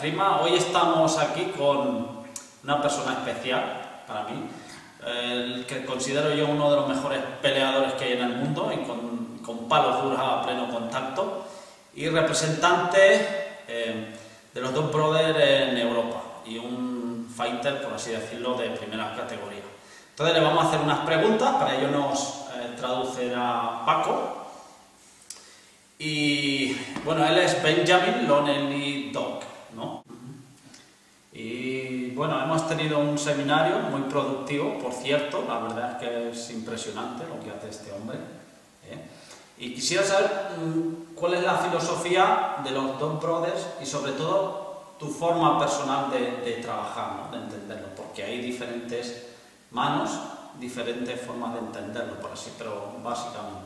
esgrima. Hoy estamos aquí con una persona especial para mí, el que considero yo uno de los mejores peleadores que hay en el mundo y con palos duros a pleno contacto, y representante de los Dog Brothers en Europa y un fighter, por así decirlo, de primera categoría. Entonces le vamos a hacer unas preguntas, para ello nos traducirá Paco. Y bueno, él es Benjamin Lonely Dog, ¿no? Y bueno, hemos tenido un seminario muy productivo, por cierto, la verdad es que es impresionante lo que hace este hombre, ¿eh? Y quisiera saber cuál es la filosofía de los Dog Brothers y sobre todo tu forma personal de trabajar, ¿no? De entenderlo, porque hay diferentes manos, diferentes formas de entenderlo, por así, pero básicamente.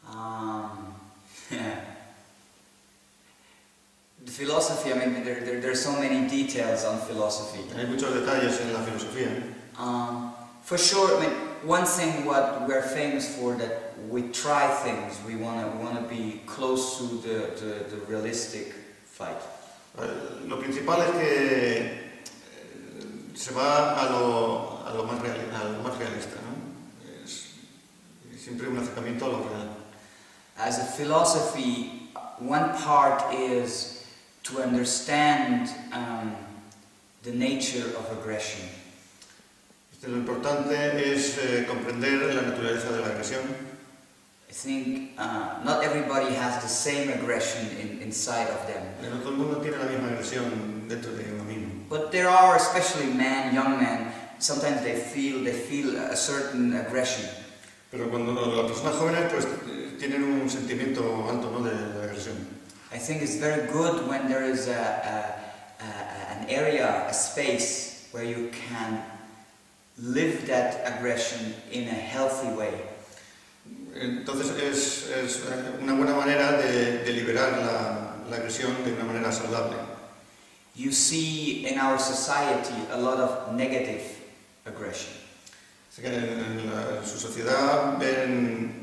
The philosophy, I mean, there are so many details on philosophy. Hay muchos detalles en la filosofía. For sure, I mean, one thing what we're famous for, that we try things. We wanna be close to the realistic fight. Lo principal es que se va a lo más realista, ¿no? Es siempre un acercamiento a lo real. As a philosophy, one part is to understand the nature of aggression. Lo importante es comprender la naturaleza de la agresión. I think not everybody has the same aggression inside of them. No todo el mundo tiene la misma agresión dentro de uno mismo. But there are, especially young men, sometimes they feel a certain aggression. Pero cuando las personas jóvenes pues tienen un sentimiento alto, ¿no? de agresión. I think it's very good when there is an area, a space where you can live that aggression in a healthy way. Entonces es una buena manera de liberar la agresión de una manera saludable. You see in our society a lot of negative aggression. Así que en la sociedad ven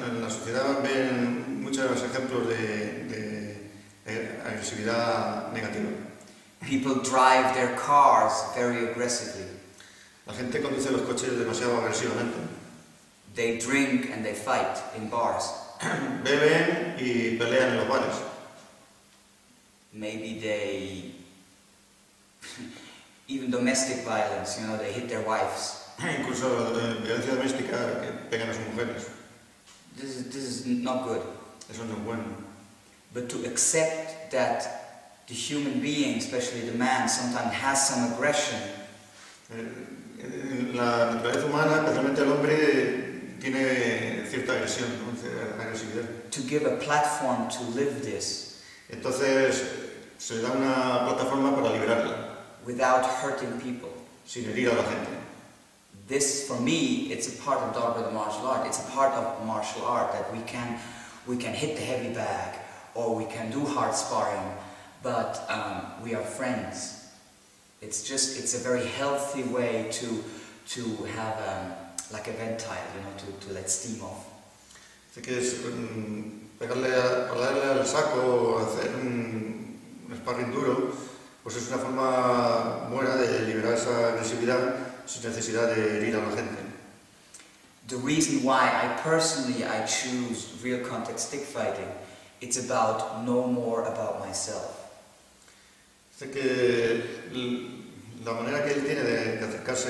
muchos ejemplos de agresividad negativa. People drive their cars very aggressively. La gente conduce los coches demasiado agresivamente. They drink and they fight in bars. Beben y pelean en los bares. Maybe they even domestic violence, you know, they hit their wives. Incluso violencia doméstica, que pegan a sus mujeres. This is not good. Eso no es bueno. But to accept that the human being, especially the man, sometimes has some aggression. La naturaleza humana, especialmente el hombre, tiene cierta agresión, ¿no? Agresividad. To give a platform to live this. Entonces se le da una plataforma para liberarla. Without hurting people. Sin herir a la gente. This, for me, it's a part of Dog Brother martial art. It's a part of martial art that we can hit the heavy bag or we can do hard sparring, but we are friends. It's a very healthy way to have like a ventile, you know, to let steam off. Así que es pegarle al saco, hacer un sparring duro, pues es una forma buena de liberar esa agresividad sin necesidad de herir a la gente. The reason why I choose real contact stick fighting, it's about no more about myself. Así que la manera que él tiene de acercarse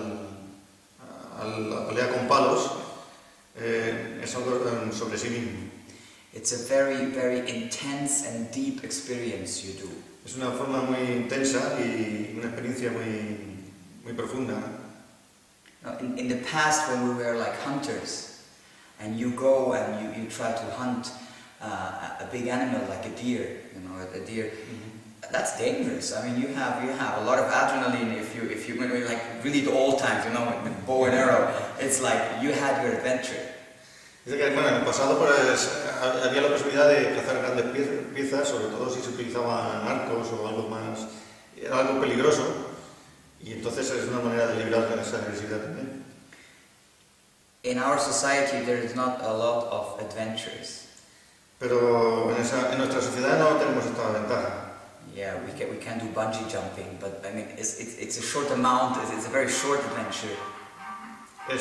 a la pelea con palos es algo sobre sí mismo. It's a very, very intense and deep experience you do. Es una forma muy intensa y una experiencia muy profunda. In the past, when we were like hunters, and you go and you try to hunt a big animal like a deer, you know, a deer. That's dangerous. I mean, you have a lot of adrenaline if you when you're like really the old times, you know, with bow and arrow. It's like you had your adventure. Dice que bueno, en el pasado pues había la posibilidad de cazar grandes piezas, sobre todo si se utilizaban arcos o algo más, era algo peligroso, y entonces es una manera de liberar esa agresividad también. In our society, there is not a lot of adventures. Pero en nuestra sociedad no tenemos esta ventaja. Yeah, we can do bungee jumping, but I mean, it's a short amount, it's a very short adventure. Es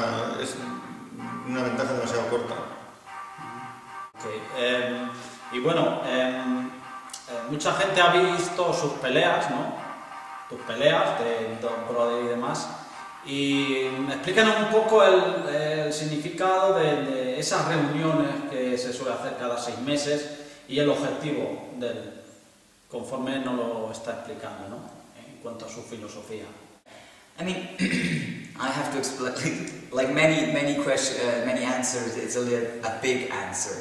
una ventaja demasiado corta. Okay. Y bueno, mucha gente ha visto sus peleas, ¿no? Tus peleas de Dog Brother y demás. Y explícanos un poco el significado de esas reuniones que se suele hacer cada 6 meses y el objetivo conforme nos lo está explicando, ¿no? En cuanto a su filosofía. I mean, I have to explain, like many questions, many answers, it's a big answer.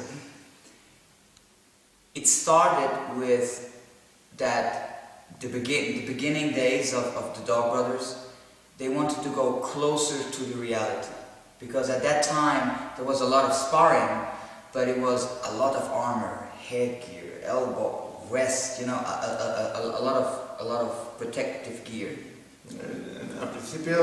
It started with the beginning days of the Dog Brothers. They wanted to go closer to the reality, because at that time there was a lot of sparring, but it was a lot of armor, headgear, elbow, vest, you know, a lot of protective gear. Al principio,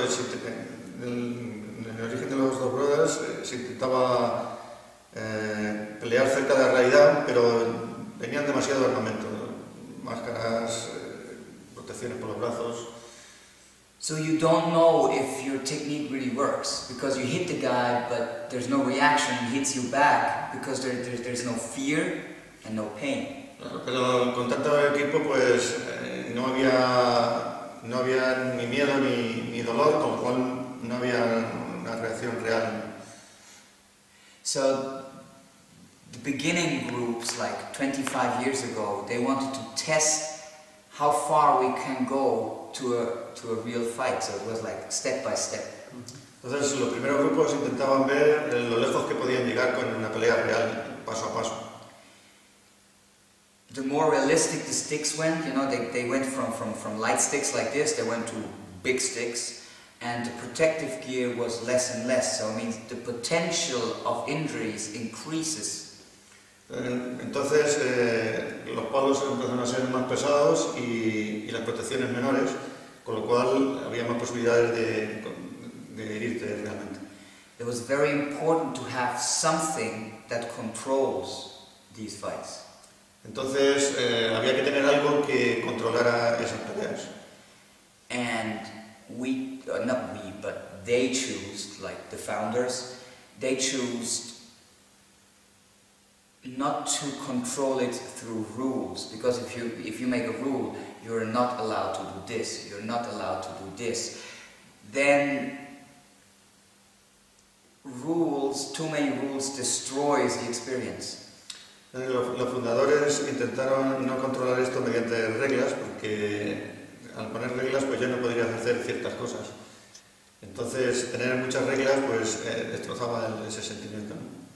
en el origen de los Dog Brothers, se intentaba pelear cerca de la realidad, pero tenían demasiado armamento, máscaras, protecciones por los brazos. So you don't know if your technique really works, because you hit the guy, but there's no reaction, he hits you back, because there's no fear and no pain. Pero con tanto equipo, pues no había ni miedo ni dolor, con lo cual no había una reacción real. So the beginning groups, like 25 years ago, they wanted to test how far we can go to a real fight. So it was like step by step. Entonces los primeros grupos intentaban ver lo lejos que podían llegar con una pelea real, paso a paso. The more realistic the sticks went, you know, they went from light sticks like this, they went to big sticks, and the protective gear was less and less, so it means the potential of injuries increases. Entonces los palos empezaron a ser más pesados y las protecciones menores, con lo cual había más posibilidades de herirte realmente. It was very important to have something that controls these fights. Entonces había que tener algo que controlara esas peleas. And not we, but they choose, like the founders, they choose not to control it through rules, because if you make a rule, you're not allowed to do this, you're not allowed to do this, then too many rules destroys the experience. Los fundadores intentaron no controlar esto mediante reglas, porque al poner reglas pues ya no podrías hacer ciertas cosas. Entonces tener muchas reglas pues destrozaba ese sentimiento.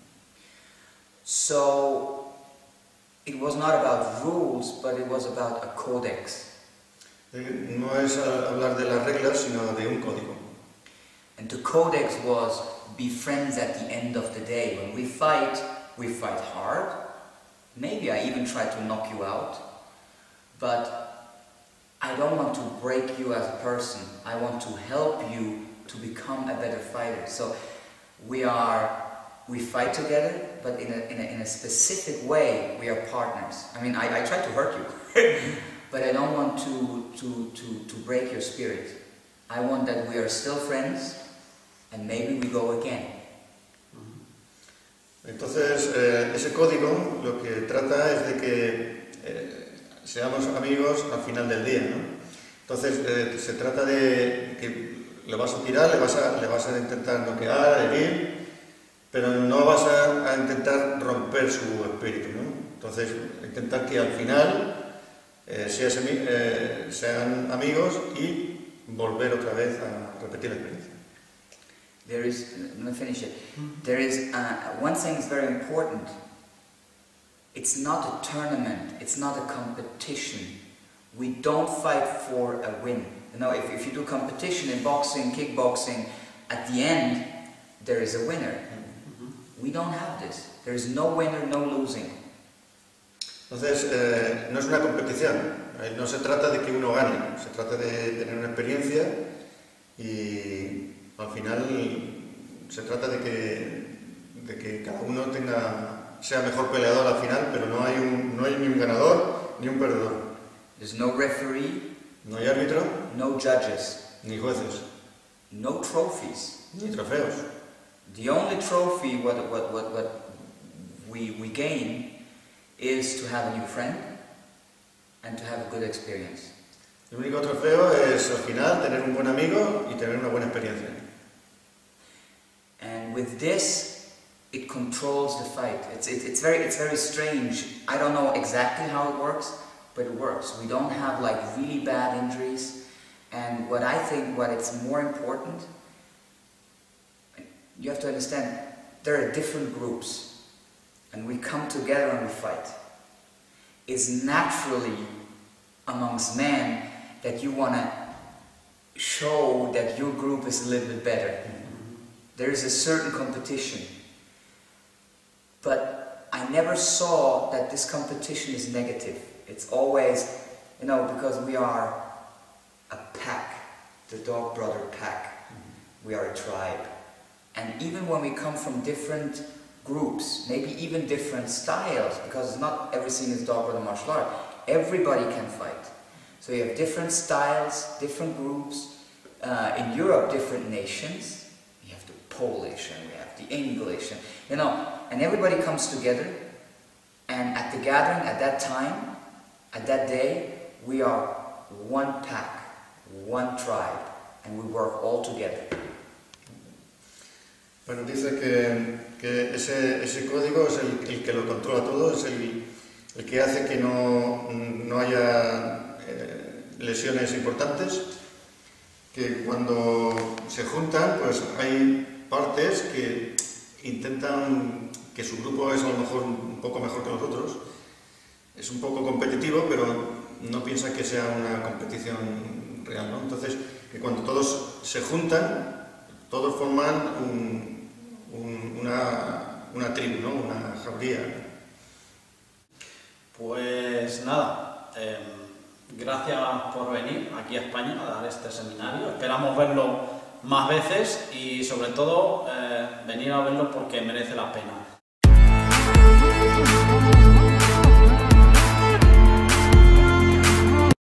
So it was not about rules, but it was about a codex. No es hablar de las reglas, sino de un código. And the codex was be friends at the end of the day. When we fight hard. Maybe I even try to knock you out, but I don't want to break you as a person. I want to help you to become a better fighter. So we fight together, but in a specific way we are partners. I mean, I try to hurt you, but I don't want to break your spirit. I want that we are still friends, and maybe we go again. Entonces, ese código lo que trata es de que seamos amigos al final del día, ¿no? Entonces, se trata de que le vas a tirar, le vas a intentar noquear, herir, pero no vas a intentar romper su espíritu, ¿no? Entonces, intentar que al final sean amigos y volver otra vez a repetir la experiencia. Let me finish it. There is one thing is very important. It's not a tournament. It's not a competition. We don't fight for a win. You know, if you do competition in boxing, kickboxing, at the end there is a winner. We don't have this. There is no winner, no losing. Entonces, no es una competición. No se trata de que uno gane. Se trata de tener una experiencia y al final se trata de que cada uno sea mejor peleador al final, pero no hay ni un ganador ni un perdedor. There's no referee, No hay árbitro, no judges, ni jueces, no trophies. ni trofeos. The only trophy what we gain is to have a new friend and to have a good experience. El único trofeo es al final tener un buen amigo y tener una buena experiencia. And with this, it controls the fight. It's very strange. I don't know exactly how it works, but it works. We don't have like really bad injuries. And what I think, what it's more important, you have to understand, there are different groups, and we come together and we fight. It's naturally amongst men that you want to show that your group is a little bit better. There is a certain competition. But I never saw that this competition is negative. It's always, you know, because we are a pack, the dog brother pack. We are a tribe. And even when we come from different groups, maybe even different styles, because not everything is dog brother martial art, everybody can fight. So you have different styles, different groups. In Europe, different nations. You have the Polish and we have the English, and, you know, and everybody comes together. And at the gathering, at that time, at that day, we are one pack, one tribe, and we work all together. Bueno, dice que ese código es el que lo controla todo, es el que hace que no haya lesiones importantes, que cuando se juntan, pues hay partes que intentan que su grupo es a lo mejor un poco mejor que los otros, es un poco competitivo, pero no piensa que sea una competición real, ¿no? Entonces, que cuando todos se juntan, todos forman una tribu, ¿no? Una jauría. Pues nada, gracias por venir aquí a España a dar este seminario. Esperamos verlo más veces y sobre todo venir a verlo porque merece la pena.